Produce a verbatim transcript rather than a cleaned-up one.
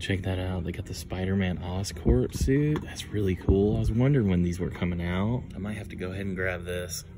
check that out. They got the Spider-Man Oscorp suit. That's really cool. I was wondering when these were coming out. I might have to go ahead and grab this.